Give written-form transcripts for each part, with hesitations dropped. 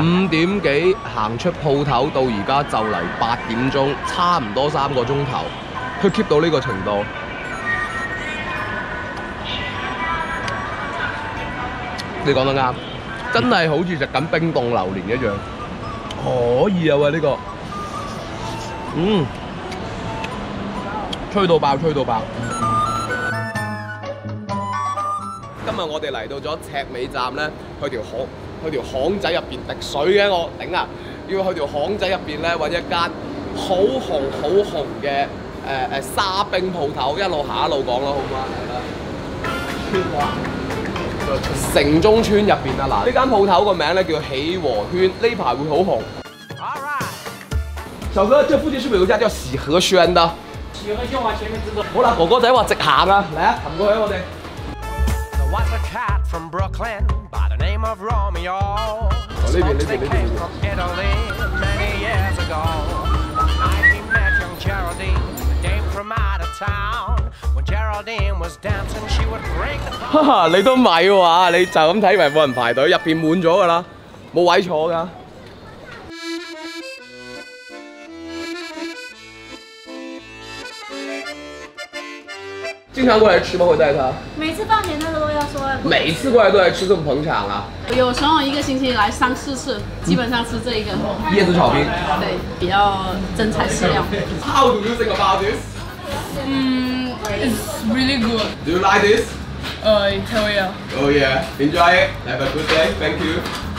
5點幾行出鋪頭到而家就嚟8點鐘，差唔多3個鐘頭，佢 keep 到呢個程度。你講得啱，真係好似食緊冰凍榴蓮一樣，可以啊喂呢個，吹到爆，吹到爆！今日我哋嚟到咗赤尾站咧，去條巷仔入邊滴水嘅，我頂啊！要去條巷仔入邊咧揾一間好紅嘅沙冰鋪頭，一路行一路講啦，好嗎？嚟啦！城中村入邊啊，嗱呢間鋪頭個名咧叫喜和圈，呢排會好紅。小哥，這附近是不是有一家叫喜和軒的？喜和軒往前面直走。好啦，哥哥仔話直行啊，嚟啊，擒過去我哋。哦，呢邊。哈哈，你都咪話，你就咁睇，以為冇人排隊，入邊滿咗㗎啦，冇位坐㗎。经常过来吃吗？会带他？ 每次放学他都要说。 每次过来都来吃，这么捧场啊？ 有时候1个星期来3、4次，基本上吃这一个。 椰子炒冰。 对，比较真材实料。 How do you think about this? It's really good. Do you like this? Hell yeah. Oh yeah, enjoy it. Have a good day. Thank you.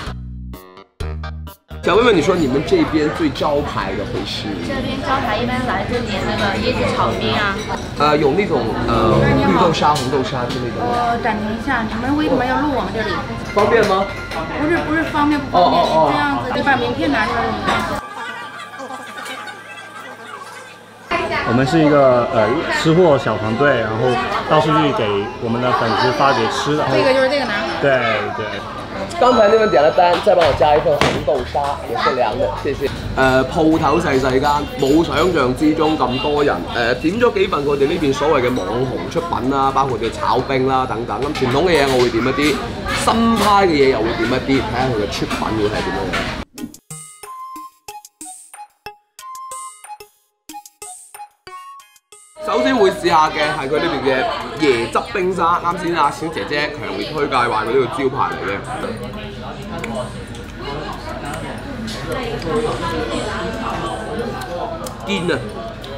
想问问你说，你们这边最招牌的会是？ 这边招牌一般来就点那个椰子炒冰啊。 有那种绿豆沙、红豆沙之类的。 暂停一下，你们为什么要录我们这里？ 方便吗？ 不是方便不方便？这样子，你把名片拿出来我们看。 我们是一个吃货小团队，然后到处去给我们的粉丝发掘吃的。 这个就是这个男孩。 对对。 剛才呢位點咗單，再幫我加一份紅豆沙，也是涼嘅，謝謝。鋪頭細間，冇想象之中咁多人。點咗幾份佢哋呢邊所謂嘅網紅出品啦，包括佢炒冰啦等等。咁傳統嘅嘢我會點一啲，新派嘅嘢又會點一啲，睇下佢嘅出品會係點樣。首先會試下嘅係佢呢邊嘅椰汁冰沙，啱先阿小姐姐強烈推介話佢呢個招牌嚟嘅。堅啊！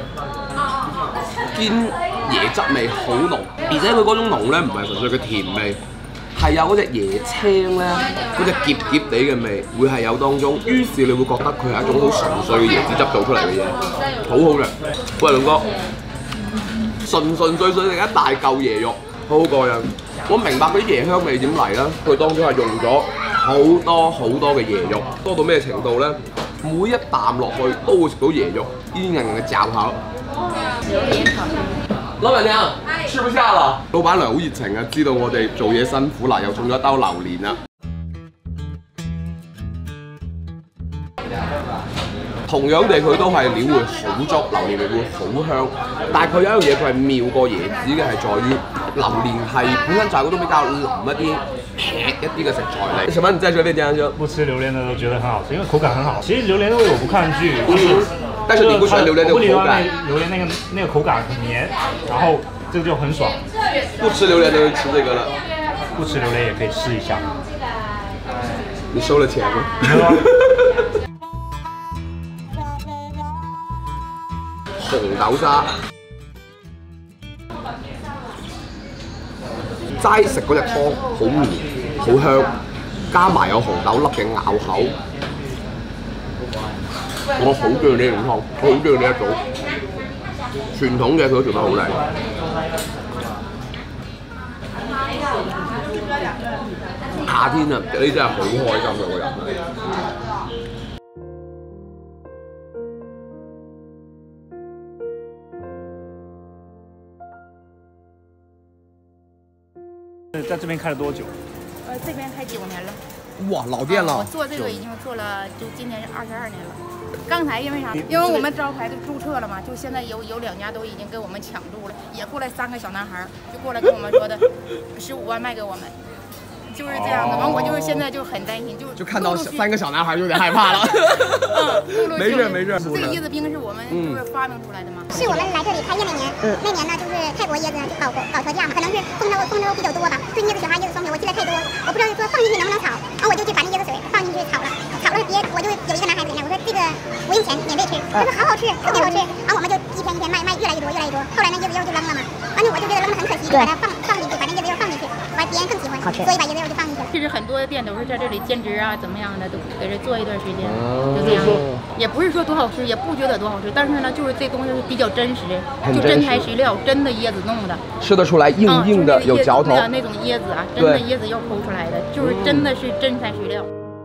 堅椰汁味好濃，而且佢嗰種濃咧唔係純粹嘅甜味，係有嗰隻椰青咧，嗰隻澀澀地嘅味會係有當中，於是你會覺得佢係一種好純粹嘅椰子汁做出嚟嘅嘢，好好嘅。喂，龍哥。純粹食一大嚿椰肉，好過癮。我明白嗰啲椰香味點嚟啦，佢當中係用咗好多嘅椰肉，多到咩程度咧？每一啖落去都會食到椰肉，煙韌嘅嚼口。老闆娘，吃不下啦！老闆娘好熱情啊，知道我哋做嘢辛苦啦，又送咗一兜榴蓮啦。同樣地，佢都係料會好足，榴蓮味會好香。但係佢有一樣嘢，佢係妙過椰子嘅係在於榴蓮係本身就係嗰種比較腍一啲、撇一啲嘅食材嚟。什麼？你再說一遍這樣說。不吃榴蓮的都覺得很好吃，因為口感很好。其實榴蓮味我不抗拒，但是你不喜歡榴蓮的口感。榴蓮那個口感很黏，然後這個就很爽。不吃榴蓮的就吃這個了。不吃榴蓮也可以試一下。你收了錢嗎？紅豆沙，齋食嗰隻湯好綿好香，加埋有紅豆粒嘅咬口，我好中意呢種湯，我好中意呢一種傳統嘅佢都做得好靚。夏天啊，呢真係好開心嘅個人。 在这边开了多久？ 这边开9年了。 哇，老店了！ 我做这个已经做了，就今年是22年了。刚才因为啥？因为我们招牌都注册了嘛，就现在有2家都已经跟我们抢住了，也过来3个小男孩，就过来跟我们说的15万卖给我们。 就是这样的。完我就是现在就很担心， 就看到3个小男孩就有点害怕了。没事没事。 这个椰子冰是我们就是发明出来的吗？ 是我们来这里开业那年，那年呢就是泰国椰子就搞特价嘛，可能是丰收比较多吧，对椰子雪花、椰子松饼我记得太多，我不知道说放进去能不能炒，然后我就去把那椰子水放进去炒了，我就有一个男孩子呢，我说这个不用钱，免费吃，他说好好吃，特别好吃，然后我们就一天一天卖越来越多，后来那椰子肉就扔了嘛，反正我就觉得扔了很可惜，就把它放进去，把那椰子肉放进去，完别人更喜欢，所以把椰子肉就放进去了。 其实很多店都是在这里兼职啊，怎么样的都给这做一段时间，就这样，也不是说多好吃，也不觉得多好吃，但是呢，就是这东西是比较真实，就真材实料，真的椰子弄的， 吃得出来硬硬的，有嚼头。 那种椰子啊，真的椰子要抠出来的，就是真的是真材實料。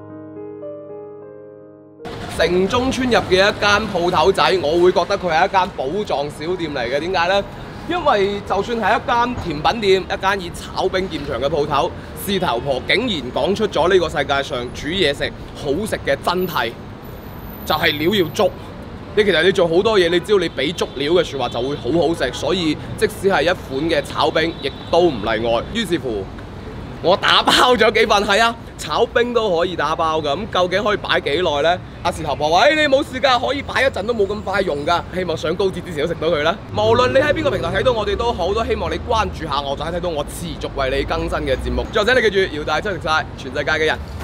城中村入嘅一間鋪頭仔，我會覺得佢係一間寶藏小店嚟嘅。點解呢？因為就算係一間甜品店，一間以炒冰見長嘅鋪頭，事頭婆竟然講出咗呢個世界上煮嘢食好食嘅真諦，就係料要足。其實你做好多嘢，你只要你俾足料嘅説話就會好好食。所以即使係一款嘅炒冰，亦都唔例外。於是乎，我打包咗幾份，係啊，炒冰都可以打包㗎。咁究竟可以擺幾耐呢？阿事頭婆話：你冇事㗎，可以擺一陣都冇咁快用㗎。希望上高鐵之前都食到佢啦。無論你喺邊個平台睇到我哋都好，都希望你關注下我，就可以睇到我持續為你更新嘅節目。再者你記住，姚大真食晒全世界嘅人。